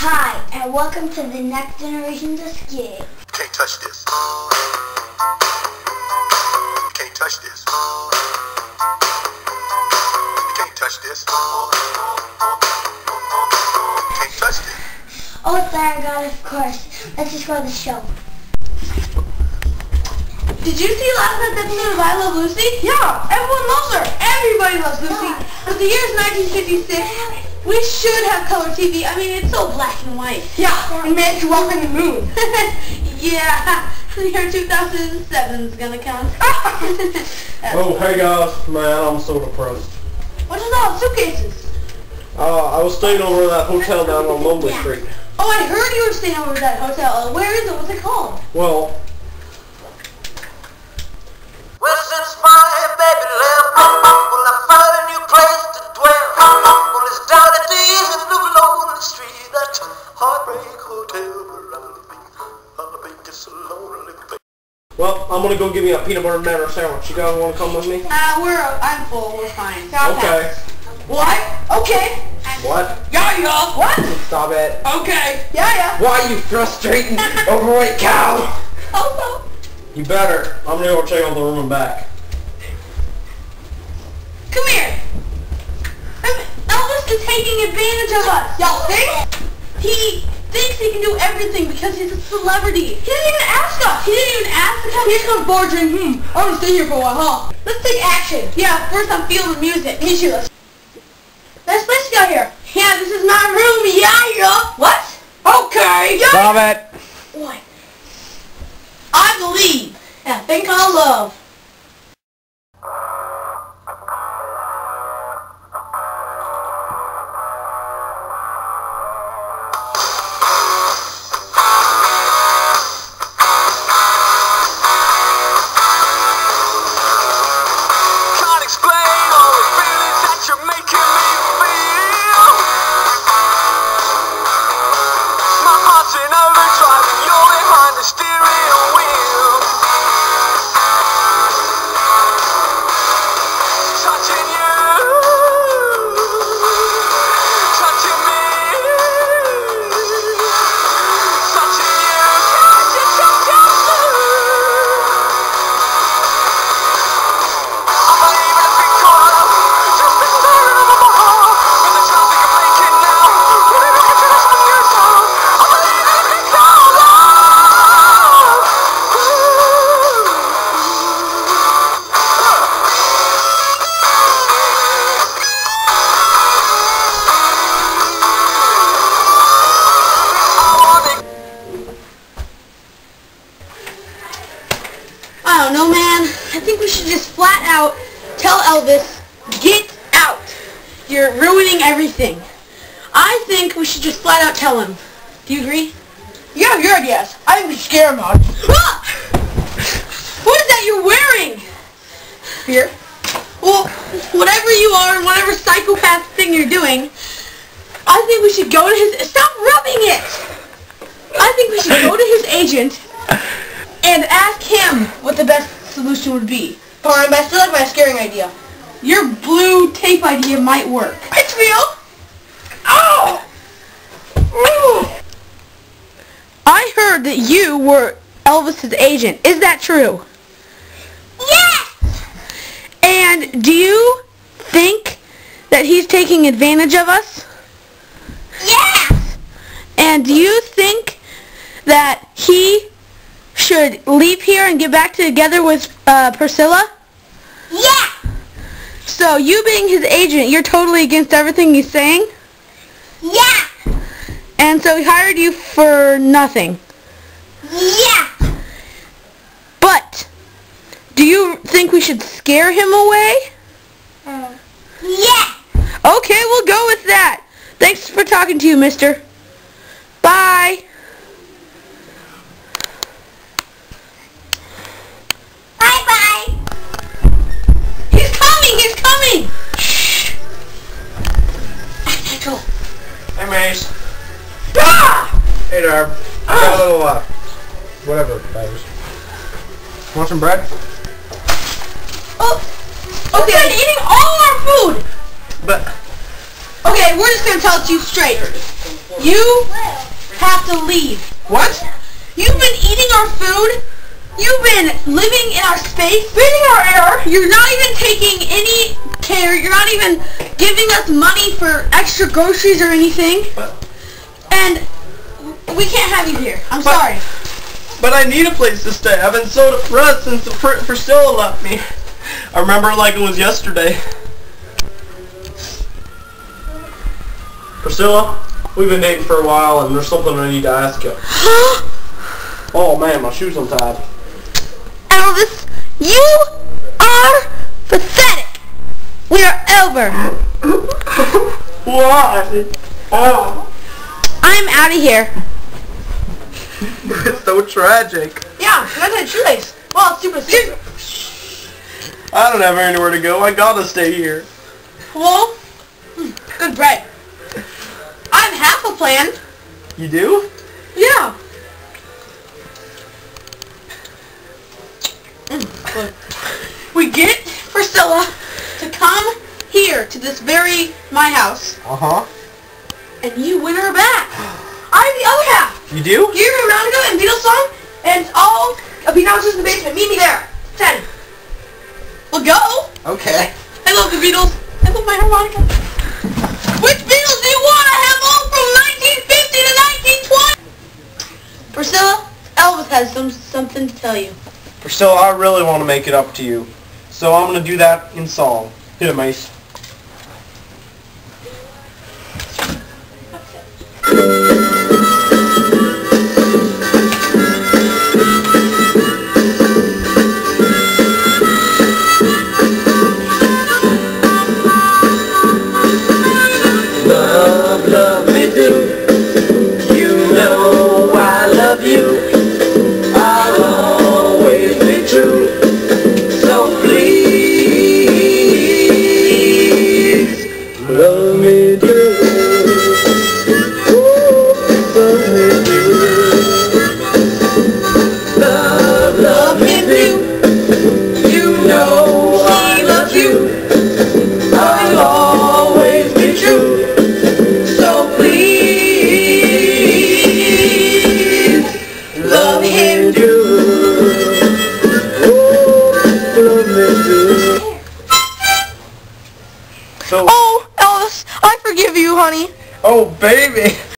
Hi, and welcome to the next generation of Skit. You can't touch this. You can't touch this. You can't touch this. You can't touch this. Oh, sorry, God, of course. Let's just go to the show. Did you see last night's episode of I Love Lucy? Yeah, everyone loves her. Everybody loves Lucy. But the year is 1956. We should have color TV. I mean, it's so black and white. Yeah, and man can walk on the moon. Yeah, the year 2007 is gonna come. Oh, hey guys, man, I'm so depressed. What's with all the suitcases? I was staying over at that hotel down on Lonely Street. Oh, I heard you were staying over at that hotel. Where is it? What's it called? Well, Since my baby left, well, I found a new place to dwell. Well, it's down at the end of Lonely Street, that Heartbroken hotel where I'll be just a lonely place. well, I'm gonna go give me a peanut butter and banana sandwich. You guys wanna come with me? I'm full. We're fine. Okay. What? Okay. What? Yeah. What? Stop it. Okay. Yeah. Why you frustrating overweight cow? Oh, no. You better. I'm gonna go check out the room and back. Come here. Elvis is taking advantage of us. Y'all think? He thinks he can do everything because he's a celebrity. He didn't even ask us. He didn't even ask to come. He's gonna board and I'm gonna stay here for a while, huh? Let's take action. Yeah, first I'm feeling the music. Me too. Nice place to go here. Yeah, this is my room. Yeah. What? Okay. Yeah. Stop it. What? I believe in a thing called love. Can't explain all the feelings that you're making me feel. My heart's in overdrive and you're behind the steering wheel. Touching you, touching me, touching you, can't you touch your I'm not even a big corner, just been staring at my heart. With the chance I can make it now, really looking to this one new song. I believe in a big cloud of love. I don't know, man. I think we should just flat out tell Elvis, get out. You're ruining everything. I think we should just flat out tell him. Do you agree? Yeah, you're a yes. I think we should scare him out. Ah! What is that you're wearing? Here. Well, whatever you are and whatever psychopath thing you're doing, I think we should go to his... Stop rubbing it! I think we should go to his agent and ask him what the best solution would be. Alright, but I still like my scaring idea. Your blue tape idea might work. It's real. Oh! Ooh. I heard that you were Elvis's agent. Is that true? Yes! And do you think that he's taking advantage of us? Yes! And do you think that he should leave here and get back together with Priscilla? Yeah! So you being his agent, you're totally against everything he's saying? Yeah! And so he hired you for nothing? Yeah! But, do you think we should scare him away? Yeah! Okay, we'll go with that. Thanks for talking to you, mister. Bye! Bye-bye! He's coming! Shh! Go. Hey, Mase. Ah! Hey, Darb. I got a little, whatever that is. Want some bread? Oh! Okay, eating all our food! But... Okay, Okay, we're just gonna tell it to you straight. You have to leave. What? You've been eating our food. You've been living in our space, breathing our air. You're not even taking any care. You're not even giving us money for extra groceries or anything. And we can't have you here. I'm sorry. But I need a place to stay. I've been so depressed since Priscilla left me. I remember it like it was yesterday. Priscilla, we've been dating for a while and there's something I need to ask you. Oh man, my shoe's untied. Elvis, you are pathetic. We are over. Why? Oh. I'm out of here. It's so tragic. Yeah, that's a shoelace. Well, it's super. I don't have anywhere to go. I gotta stay here. Well, good bread. I have half a plan. You do? Yeah. Good. We get Priscilla to come here to this my house, Uh-huh. and you win her back. I have the other half. You do? You hear Mountain and Beatles song, and all of the announcers in the basement. Meet me there. 10. We'll go. Okay. I love the Beatles. I love my harmonica. Which Beatles do you want? I have all from 1950 to 1920. Priscilla, Elvis has something to tell you. Priscilla, I really want to make it up to you. So I'm going to do that in song. Hit it, Mace. Love me do. You know I love you. I'll always be true. So please, love me do. Love me do. Love me do. You know I love you. I'll always be true. So please, love him do. Love me do. So, Oh, Elvis, I forgive you, honey. oh baby.